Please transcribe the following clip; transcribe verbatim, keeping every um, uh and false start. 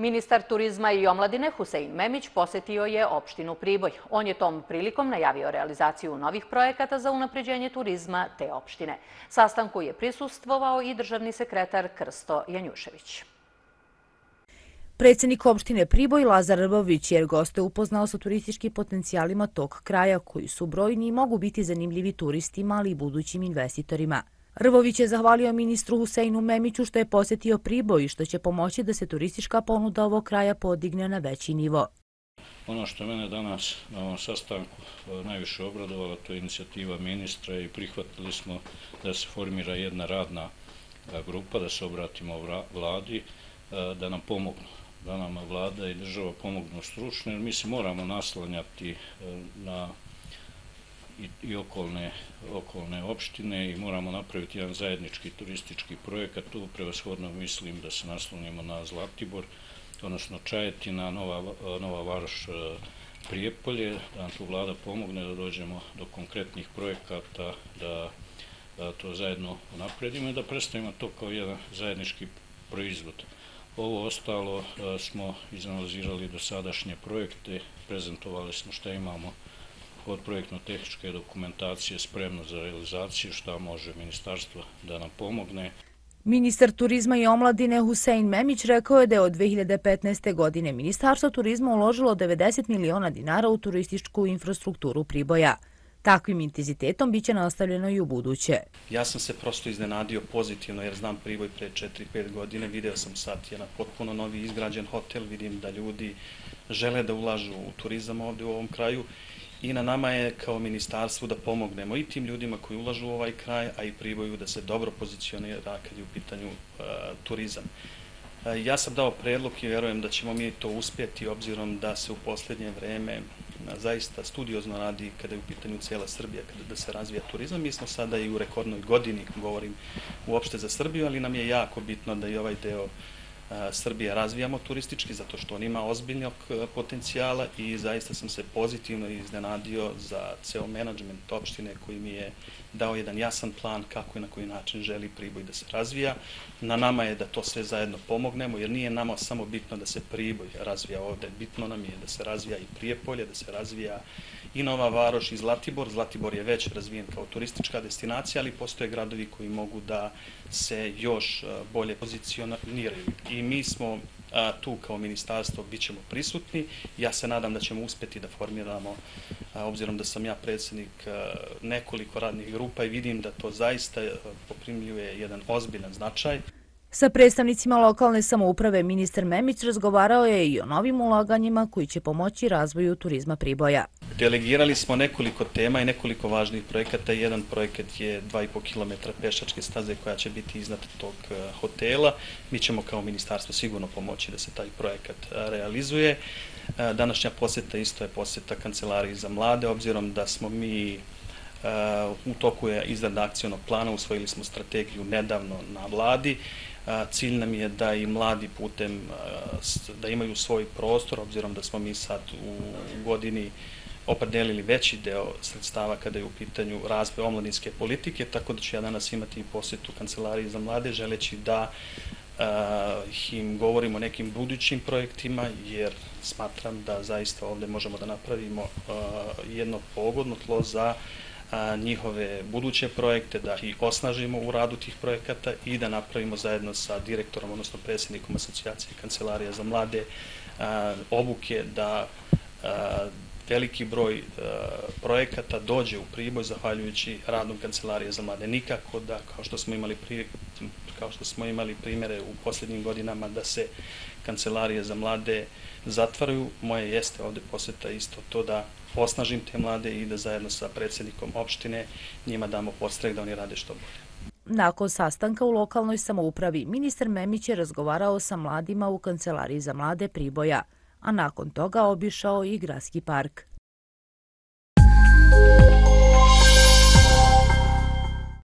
Ministar turizma i omladine Husein Memić posetio je opštinu Priboj. On je tom prilikom najavio realizaciju novih projekata za unapređenje turizma te opštine. Sastanku je prisustvovao i državni sekretar Krsto Janjušević. Predsjednik opštine Priboj Lazar Rvović je goste upoznao sa turističkim potencijalima tog kraja koji su brojni i mogu biti zanimljivi turistima, ali i budućim investitorima. Rvović je zahvalio ministru Huseinu Memiću što je posjetio Priboj i što će pomoći da se turistička ponuda ovog kraja podigne na veći nivo. Ono što mene danas na ovom sastanku najviše obradovalo, to je inicijativa ministra i prihvatili smo da se formira jedna radna grupa, da se obratimo vladi, da nam pomognu, da nam vlada i država pomognu stručno, jer mi se moramo naslanjati na i okolne, okolne opštine i moramo napraviti jedan zajednički turistički projekat. Tu prevashodno mislim da se naslonimo na Zlatibor, odnosno Čajetina, Nova, Nova Varoš, Prijepolje, da nam tu vlada pomogne da dođemo do konkretnih projekata, da, da to zajedno napredimo i da predstavimo to kao jedan zajednički proizvod. Ovo ostalo smo izanalizirali do sadašnje projekte, prezentovali smo šta imamo od projektno-tehničke dokumentacije spremno za realizaciju, šta može ministarstvo da nam pomogne. Ministar turizma i omladine Husein Memić rekao je da je od dve hiljade petnaeste. godine Ministarstvo turizma uložilo devedeset miliona dinara u turističku infrastrukturu Priboja. Takvim intenzitetom biće nastavljeno i u buduće. Ja sam se prosto iznenadio pozitivno jer znam Priboj pre četiri pet godine, video sam sad jedan potpuno novi izgrađen hotel, vidim da ljudi žele da ulažu u turizam ovdje u ovom kraju. I na nama je kao ministarstvu da pomognemo i tim ljudima koji ulažu u ovaj kraj, a i Priboju da se dobro pozicionira kad je u pitanju uh, turizam. Uh, ja sam dao predlog i vjerujem da ćemo mi to uspjeti obzirom da se u posljednje vreme uh, zaista studiozno radi kada je u pitanju cijela Srbija, kada da se razvija turizam. Mi smo sada i u rekordnoj godini, govorim uopšte za Srbiju, ali nam je jako bitno da i ovaj deo Srbije razvijamo turistički, zato što on ima ozbiljnog potencijala i zaista sam se pozitivno iznenadio za ceo menadžment opštine koji mi je dao jedan jasan plan kako i na koji način želi Priboj da se razvija. Na nama je da to sve zajedno pomognemo, jer nije nama samo bitno da se Priboj razvija ovde, bitno nam je da se razvija i Prijepolje, da se razvija i Nova Varoš i Zlatibor. Zlatibor je već razvijen kao turistička destinacija, ali postoje gradovi koji mogu da se još bolje pozicioniraju. I mi smo a, tu kao ministarstvo bit ćemo prisutni. Ja se nadam da ćemo uspjeti da formiramo, a, obzirom da sam ja predsjednik a, nekoliko radnih grupa i vidim da to zaista a, poprimljuje jedan ozbiljan značaj. Sa predstavnicima lokalne samouprave ministar Memić razgovarao je i o novim ulaganjima koji će pomoći razvoju turizma Priboja. Delegirali smo nekoliko tema i nekoliko važnih projekata. Jedan projekat je dva i po kilometra pešačke staze koja će biti iznad tog hotela. Mi ćemo kao ministarstvo sigurno pomoći da se taj projekat realizuje. Današnja posjeta isto je posjeta Kancelariji za mlade, obzirom da smo mi u toku je izrada akcionog plana, usvojili smo strategiju nedavno na vladi. Cilj nam je da i mladi putem, da imaju svoj prostor, obzirom da smo mi sad u godini opredelili veći deo sredstava kada je u pitanju razvoj omladinske politike, tako da ću ja danas imati i posjetu Kancelariji za mlade, želeći da uh, im govorimo o nekim budućim projektima, jer smatram da zaista ovdje možemo da napravimo uh, jedno pogodno tlo za uh, njihove buduće projekte, da ih osnažimo u radu tih projekata i da napravimo zajedno sa direktorom, odnosno predsjednikom Asocijacije Kancelarija za mlade uh, obuke da uh, veliki broj uh, projekata dođe u Priboj zahvaljujući radom Kancelarije za mlade. Nikako da, kao što smo imali, pri, kao što smo imali primjere u posljednjim godinama, da se Kancelarije za mlade zatvaraju. Moje jeste ovdje posjeta isto to da osnažim te mlade i da zajedno sa predsjednikom opštine njima damo podstrek da oni rade što bolje. Nakon sastanka u lokalnoj samoupravi, ministar Memić je razgovarao sa mladima u Kancelariji za mlade Priboja, a nakon toga obišao i gradski park.